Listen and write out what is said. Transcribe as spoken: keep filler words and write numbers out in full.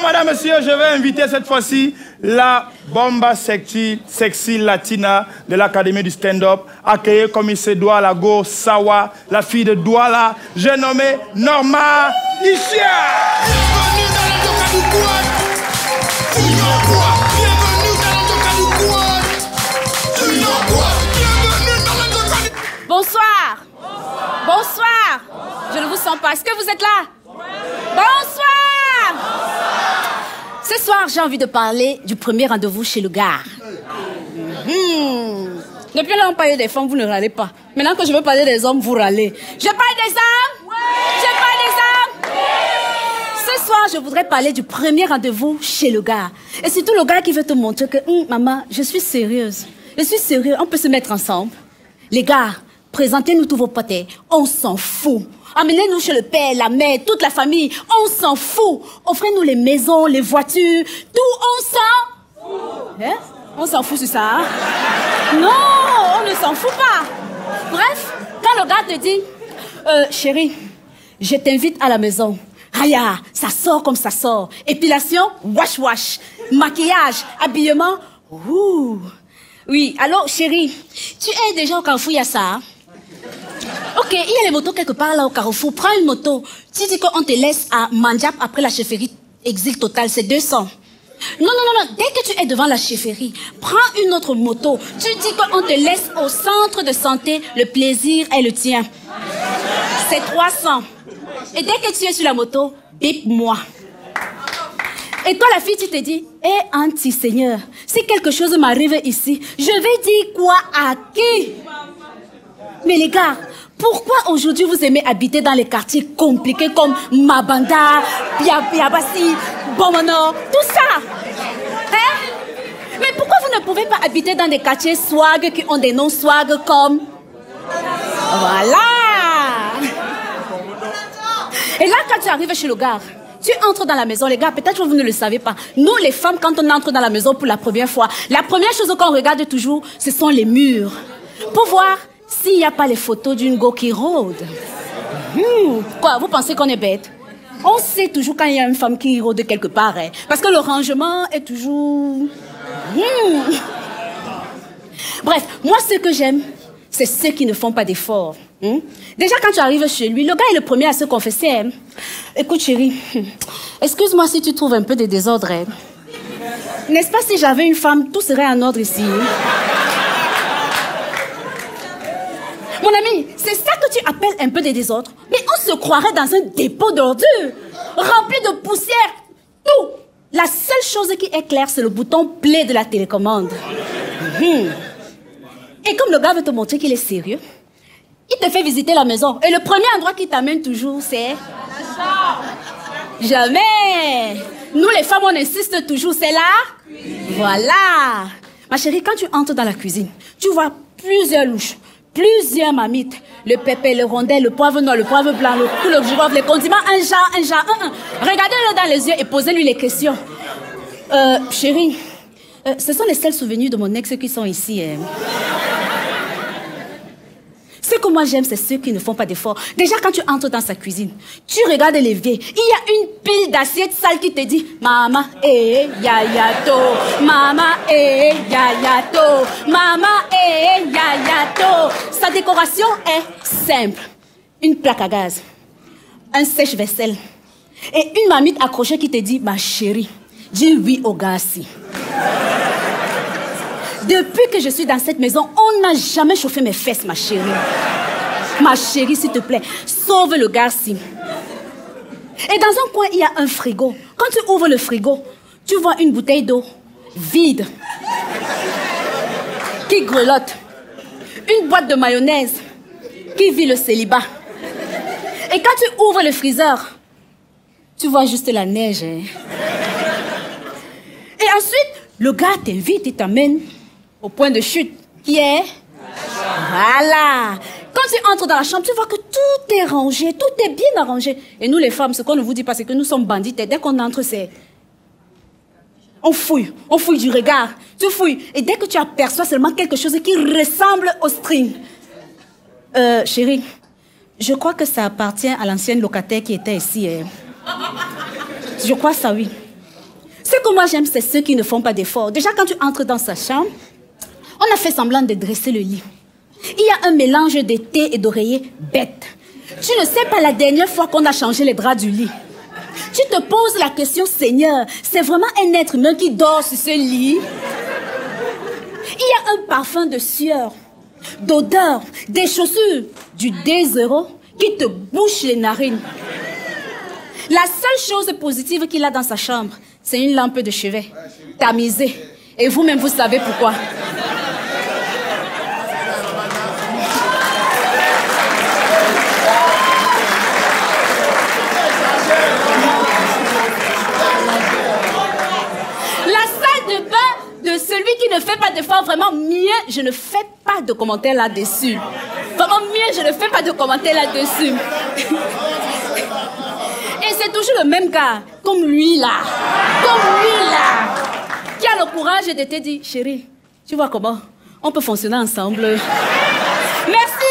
madame, monsieur, je vais inviter cette fois-ci la bomba sexy, sexy latina de l'Académie du stand-up, accueillie comme il se doit la go Sawa, la fille de Douala, j'ai nommé Norma Ishia. Bienvenue dans le Doka du Quad. Bienvenue dans le Doka du Quad. Bienvenue dans le Doka du Quad. Bonsoir. Bonsoir. Bonsoir. Je ne vous sens pas. Est-ce que vous êtes là? Bonsoir. Ce soir, j'ai envie de parler du premier rendez-vous chez le gars. Mmh. Depuis là, on parlait des femmes, vous ne râlez pas. Maintenant que je veux parler des hommes, vous râlez. Je parle des hommes? Oui. Je parle des hommes? Oui. Ce soir, je voudrais parler du premier rendez-vous chez le gars. Et surtout le gars qui veut te montrer que, hum, maman, je suis sérieuse. Je suis sérieux, on peut se mettre ensemble. Les gars, présentez-nous tous vos potes. On s'en fout. Amenez-nous chez le père, la mère, toute la famille. On s'en fout. Offrez-nous les maisons, les voitures. Tout, on s'en fout. Hein? On s'en fout sur ça, hein? Non, on ne s'en fout pas. Bref, quand le gars te dit, euh, chérie, je t'invite à la maison. Aya, ça sort comme ça sort. Épilation, wash wash. Maquillage, habillement, ouh. Oui, alors chérie, tu es déjà au Carrefour, il y a ça, hein? Ok, il y a les motos quelque part là au Carrefour. Prends une moto. Tu dis qu'on te laisse à Mandjap après la chefferie Exil Total, c'est deux cents. Non, non, non, non. Dès que tu es devant la chefferie, prends une autre moto. Tu dis qu'on te laisse au centre de santé, le plaisir est le tien. C'est trois cents. Et dès que tu es sur la moto, bip-moi. Et toi, la fille, tu te dis, hé, hey, anti-seigneur, si quelque chose m'arrive ici, je vais dire quoi à qui? Mais les gars, pourquoi aujourd'hui vous aimez habiter dans les quartiers compliqués comme Mabanda, Piabassi, Bomono, tout ça? Hein? Mais pourquoi vous ne pouvez pas habiter dans des quartiers swag qui ont des noms swag comme... Voilà! Et là, quand tu arrives chez le gars, tu entres dans la maison, les gars, peut-être que vous ne le savez pas. Nous, les femmes, quand on entre dans la maison pour la première fois, la première chose qu'on regarde toujours, ce sont les murs. Pour voir s'il n'y a pas les photos d'une go qui rôde. Mmh. Quoi, vous pensez qu'on est bête? On sait toujours quand il y a une femme qui rôde quelque part, hein, parce que le rangement est toujours... Mmh. Bref, moi, ce que j'aime, c'est ceux qui ne font pas d'efforts. Mmh. Déjà, quand tu arrives chez lui, le gars est le premier à se confesser. Hein. Écoute, chérie, excuse-moi si tu trouves un peu de désordre. Hein. N'est-ce pas, si j'avais une femme, tout serait en ordre ici. Mon ami, c'est ça que tu appelles un peu de désordre? Mais on se croirait dans un dépôt d'ordures, rempli de poussière, tout. La seule chose qui est claire, c'est le bouton play de la télécommande. Mmh. Et comme le gars veut te montrer qu'il est sérieux, il te fait visiter la maison. Et le premier endroit qu'il t'amène toujours, c'est... La chambre. Jamais. Nous, les femmes, on insiste toujours, c'est là. Voilà. Ma chérie, quand tu entres dans la cuisine, tu vois plusieurs louches, plusieurs mamites, le pépé, le rondel, le poivre noir, le poivre blanc, le cou, le girofle, les condiments, un genre, un genre, un, un. Regardez-le dans les yeux et posez-lui les questions. Euh, chérie, euh, ce sont les seuls souvenirs de mon ex qui sont ici. Hein. Ce que moi j'aime, c'est ceux qui ne font pas d'efforts. Déjà, quand tu entres dans sa cuisine, tu regardes l'évier. Il y a une pile d'assiettes sales qui te dit Maman, eh, ya, ya, to. Maman, eh, ya, ya, to. Maman, eh, ya, ya, to. Sa décoration est simple. Une plaque à gaz, un sèche-vaisselle et une mamite accrochée qui te dit Ma chérie, dis oui au gars ci. Depuis que je suis dans cette maison, on n'a jamais chauffé mes fesses, ma chérie. Ma chérie, s'il te plaît, sauve le garci. Et dans un coin, il y a un frigo. Quand tu ouvres le frigo, tu vois une bouteille d'eau vide qui grelotte. Une boîte de mayonnaise qui vit le célibat. Et quand tu ouvres le freezer, tu vois juste la neige. Hein? Et ensuite, le gars t'invite, il t'amène au point de chute, qui est... Voilà. Quand tu entres dans la chambre, tu vois que tout est rangé, tout est bien arrangé. Et nous, les femmes, ce qu'on ne vous dit pas, c'est que nous sommes bandites. Et dès qu'on entre, c'est... On fouille, on fouille du regard. Tu fouilles. Et dès que tu aperçois seulement quelque chose qui ressemble au string. Euh, chérie, je crois que ça appartient à l'ancienne locataire qui était ici. Hein. Je crois ça, oui. que moi j'aime, c'est ceux qui ne font pas d'efforts. Déjà, quand tu entres dans sa chambre, on a fait semblant de dresser le lit. Il y a un mélange de thé et d'oreiller bête. Tu ne sais pas la dernière fois qu'on a changé les draps du lit. Tu te poses la question, Seigneur, c'est vraiment un être humain qui dort sur ce lit? Il y a un parfum de sueur, d'odeur, des chaussures, du D zéro qui te bouche les narines. La seule chose positive qu'il a dans sa chambre, c'est une lampe de chevet, tamisée. Et vous-même, vous savez pourquoi. De celui qui ne fait pas d'effort, vraiment mieux, je ne fais pas de commentaires là-dessus. Vraiment mieux, je ne fais pas de commentaires là-dessus. Et c'est toujours le même gars, comme lui là, comme lui là, qui a le courage de te dire, chérie, tu vois comment on peut fonctionner ensemble. Merci.